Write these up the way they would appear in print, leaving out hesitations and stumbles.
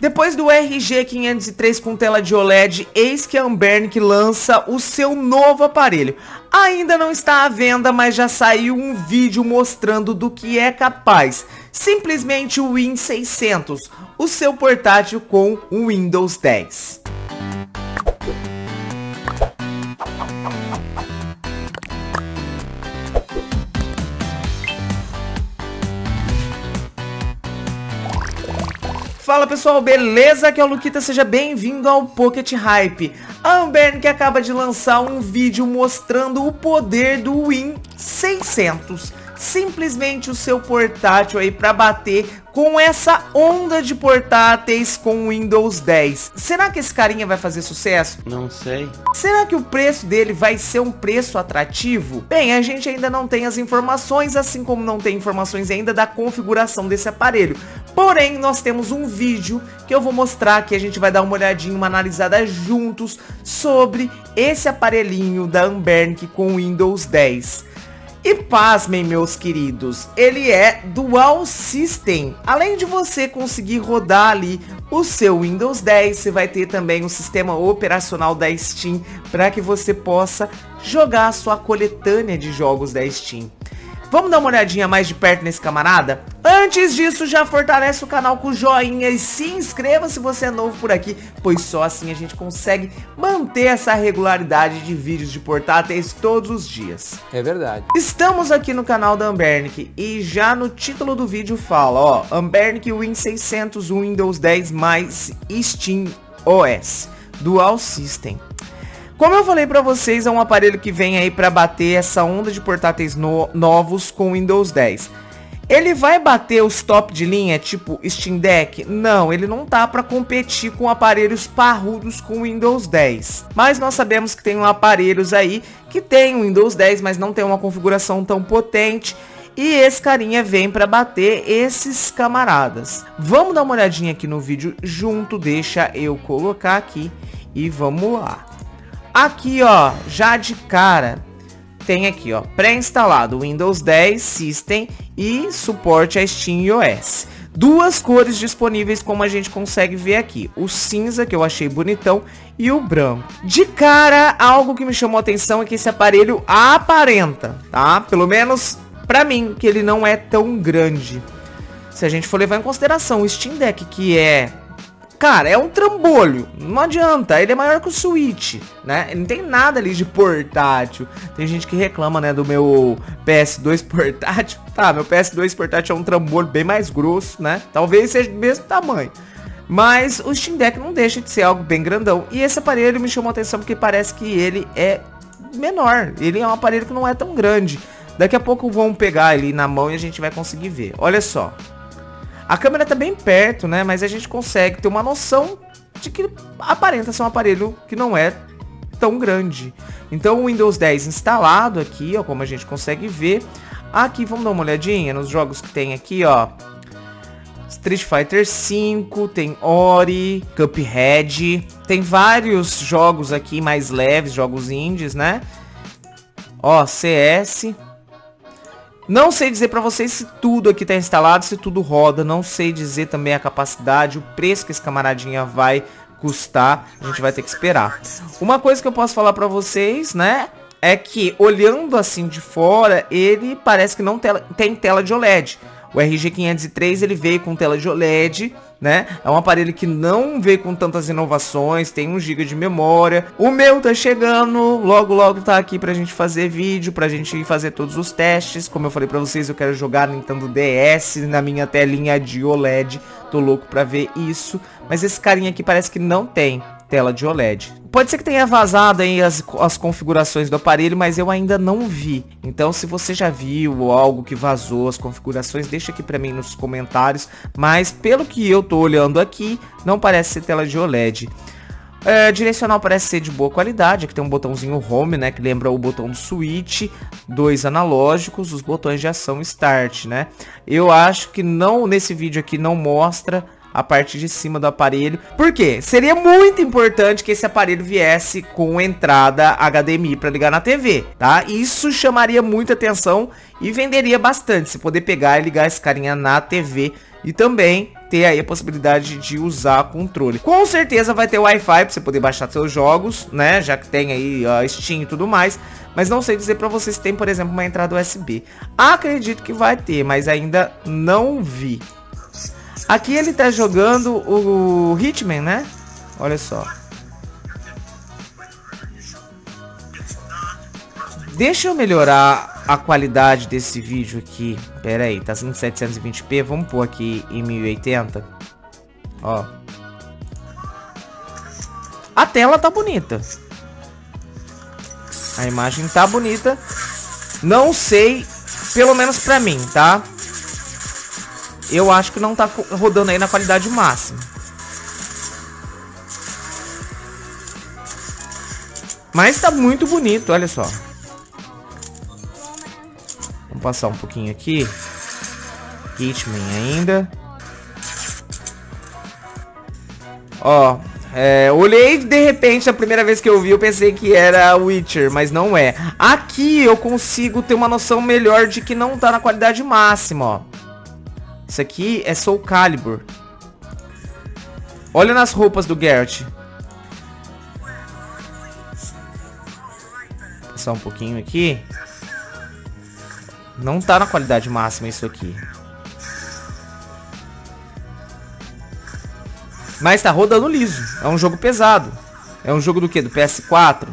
Depois do RG503 com tela de OLED, eis que a Anbernic lança o seu novo aparelho. Ainda não está à venda, mas já saiu um vídeo mostrando do que é capaz. Simplesmente o Win 600, o seu portátil com o Windows 10. Fala pessoal, beleza? Aqui é o Luquita, seja bem-vindo ao Pocket Hype. A Anbernic acaba de lançar um vídeo mostrando o poder do Win 600. Simplesmente o seu portátil aí para bater com essa onda de portáteis com Windows 10. Será que esse carinha vai fazer sucesso? Não sei. Será que o preço dele vai ser um preço atrativo? Bem, a gente ainda não tem as informações, assim como não tem informações ainda da configuração desse aparelho. Porém, nós temos um vídeo que eu vou mostrar que a gente vai dar uma olhadinha, uma analisada juntos sobre esse aparelhinho da Anbernic com Windows 10. E pasmem, meus queridos, ele é Dual System. Além de você conseguir rodar ali o seu Windows 10, você vai ter também o sistema operacional da Steam para que você possa jogar a sua coletânea de jogos da Steam. Vamos dar uma olhadinha mais de perto nesse camarada? Antes disso, já fortalece o canal com joinha e se inscreva se você é novo por aqui, pois só assim a gente consegue manter essa regularidade de vídeos de portáteis todos os dias. É verdade. Estamos aqui no canal da Anbernic e já no título do vídeo fala, ó, Anbernic Win 600 Windows 10 mais Steam OS Dual System. Como eu falei pra vocês, é um aparelho que vem aí pra bater essa onda de portáteis novos com Windows 10. Ele vai bater os top de linha, tipo Steam Deck? Não, ele não tá pra competir com aparelhos parrudos com Windows 10. Mas nós sabemos que tem aparelhos aí que tem o Windows 10, mas não tem uma configuração tão potente. E esse carinha vem pra bater esses camaradas. Vamos dar uma olhadinha aqui no vídeo junto, deixa eu colocar aqui e vamos lá. Aqui, ó, já de cara, tem aqui, ó, pré-instalado Windows 10 System e suporte a Steam iOS. Duas cores disponíveis, como a gente consegue ver aqui. O cinza, que eu achei bonitão, e o branco. De cara, algo que me chamou a atenção é que esse aparelho aparenta, tá? Pelo menos pra mim, que ele não é tão grande. Se a gente for levar em consideração o Steam Deck, que é... Cara, é um trambolho, não adianta, ele é maior que o Switch, né? Ele não tem nada ali de portátil. Tem gente que reclama, né, do meu PS2 portátil. Tá, meu PS2 portátil é um trambolho bem mais grosso, né? Talvez seja do mesmo tamanho. Mas o Steam Deck não deixa de ser algo bem grandão. E esse aparelho me chamou a atenção porque parece que ele é menor. Ele é um aparelho que não é tão grande. Daqui a pouco vamos pegar ele na mão e a gente vai conseguir ver. Olha só. A câmera tá bem perto, né? Mas a gente consegue ter uma noção de que aparenta ser um aparelho que não é tão grande. Então o Windows 10 instalado aqui, ó, como a gente consegue ver. Aqui, vamos dar uma olhadinha nos jogos que tem aqui, ó. Street Fighter V, tem Ori, Cuphead. Tem vários jogos aqui mais leves, jogos indies, né? Ó, CS... Não sei dizer pra vocês se tudo aqui tá instalado, se tudo roda. Não sei dizer também a capacidade, o preço que esse camaradinha vai custar. A gente vai ter que esperar. Uma coisa que eu posso falar pra vocês, né, é que olhando assim de fora, ele parece que não tem tela de OLED. O RG503 ele veio com tela de OLED, né? É um aparelho que não veio com tantas inovações, tem 1 GB de memória. O meu tá chegando, logo tá aqui pra gente fazer vídeo, pra gente fazer todos os testes. Como eu falei pra vocês, eu quero jogar Nintendo DS na minha telinha de OLED. Tô louco pra ver isso. Mas esse carinha aqui parece que não tem tela de OLED. Pode ser que tenha vazado aí as configurações do aparelho, mas eu ainda não vi. Então, se você já viu algo que vazou as configurações, deixa aqui pra mim nos comentários. Mas, pelo que eu tô olhando aqui, não parece ser tela de OLED. Direcional parece ser de boa qualidade. Aqui tem um botãozinho Home, né, que lembra o botão do Switch. 2 analógicos, os botões de ação Start, né. Eu acho que não, nesse vídeo aqui não mostra a parte de cima do aparelho. Por quê? Seria muito importante que esse aparelho viesse com entrada HDMI para ligar na TV, tá? Isso chamaria muita atenção e venderia bastante, se poder pegar e ligar esse carinha na TV e também ter aí a possibilidade de usar controle. Com certeza vai ter Wi-Fi pra você poder baixar seus jogos, né? Já que tem aí Steam e tudo mais. Mas não sei dizer pra vocês se tem, por exemplo, uma entrada USB. Acredito que vai ter, mas ainda não vi. Aqui ele tá jogando o Hitman, né? Olha só. Deixa eu melhorar a qualidade desse vídeo aqui. Pera aí, tá em 720p. Vamos pôr aqui em 1080. Ó. A tela tá bonita. A imagem tá bonita. Não sei, pelo menos pra mim, tá? Eu acho que não tá rodando aí na qualidade máxima. Mas tá muito bonito, olha só. Vamos passar um pouquinho aqui. Hitman ainda. Ó, olhei de repente, a primeira vez que eu vi, eu pensei que era Witcher, mas não é. Aqui eu consigo ter uma noção melhor de que não tá na qualidade máxima, ó. Isso aqui é Soul Calibur. Olha nas roupas do Geralt. Vou passar um pouquinho aqui. Não tá na qualidade máxima isso aqui. Mas tá rodando liso. É um jogo pesado. É um jogo do quê? Do PS4?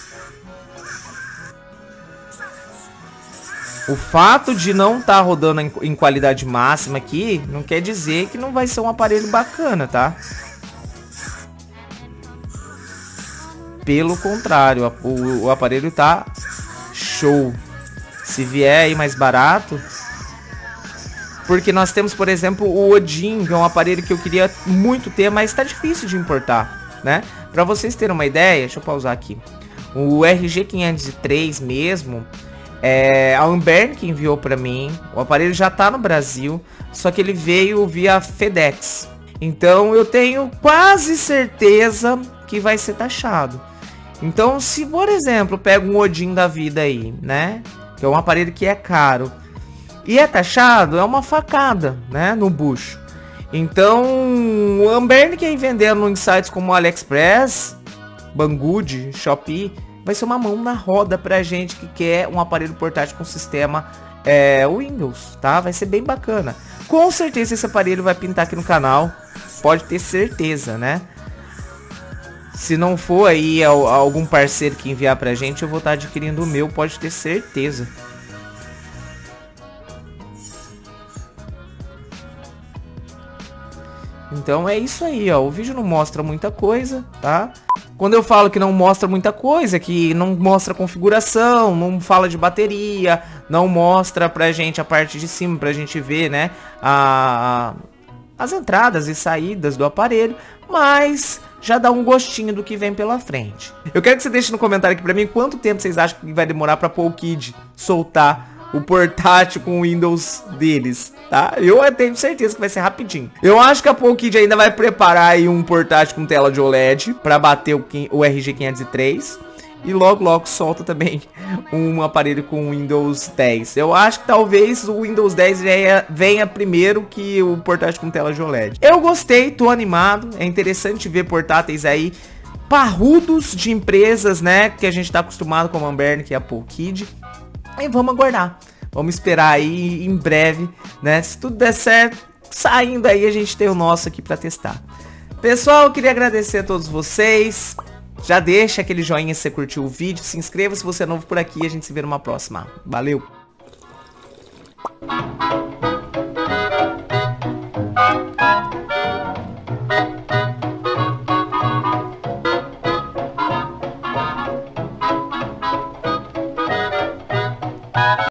O fato de não tá rodando em qualidade máxima aqui não quer dizer que não vai ser um aparelho bacana, tá? Pelo contrário, o aparelho tá show. Se vier aí mais barato... Porque nós temos, por exemplo, o Odin, que é um aparelho que eu queria muito ter, mas tá difícil de importar, né? Pra vocês terem uma ideia, deixa eu pausar aqui. O RG503 mesmo, a Unbern que enviou pra mim. O aparelho já tá no Brasil, só que ele veio via FedEx. Então eu tenho quase certeza que vai ser taxado. Então se, por exemplo, pega um Odin da vida aí, né? Que é um aparelho que é caro. E é taxado, é uma facada, né, no bucho. Então, o Unbern que aí vendendo em sites como AliExpress, Banggood, Shopee, vai ser uma mão na roda pra gente que quer um aparelho portátil com sistema Windows, tá? Vai ser bem bacana. Com certeza esse aparelho vai pintar aqui no canal, pode ter certeza, né? Se não for aí algum parceiro que enviar pra gente, eu vou estar adquirindo o meu, pode ter certeza. Então é isso aí, ó. O vídeo não mostra muita coisa, tá? Quando eu falo que não mostra muita coisa, que não mostra configuração, não fala de bateria, não mostra pra gente a parte de cima, pra gente ver, né, as entradas e saídas do aparelho, mas já dá um gostinho do que vem pela frente. Eu quero que você deixe no comentário aqui pra mim quanto tempo vocês acham que vai demorar pra PoleKid soltar o portátil com o Windows deles, tá? Eu tenho certeza que vai ser rapidinho. Eu acho que a PoleKid ainda vai preparar aí um portátil com tela de OLED pra bater o RG503. E logo solta também um aparelho com Windows 10. Eu acho que talvez o Windows 10 venha primeiro que o portátil com tela de OLED. Eu gostei, tô animado. É interessante ver portáteis aí parrudos de empresas, né? Que a gente tá acostumado com a Unbern, que é a PoleKid. E vamos aguardar. Vamos esperar aí em breve, né? Se tudo der certo, saindo aí a gente tem o nosso aqui pra testar. Pessoal, eu queria agradecer a todos vocês. Já deixa aquele joinha se você curtiu o vídeo. Se inscreva se você é novo por aqui. A gente se vê numa próxima. Valeu!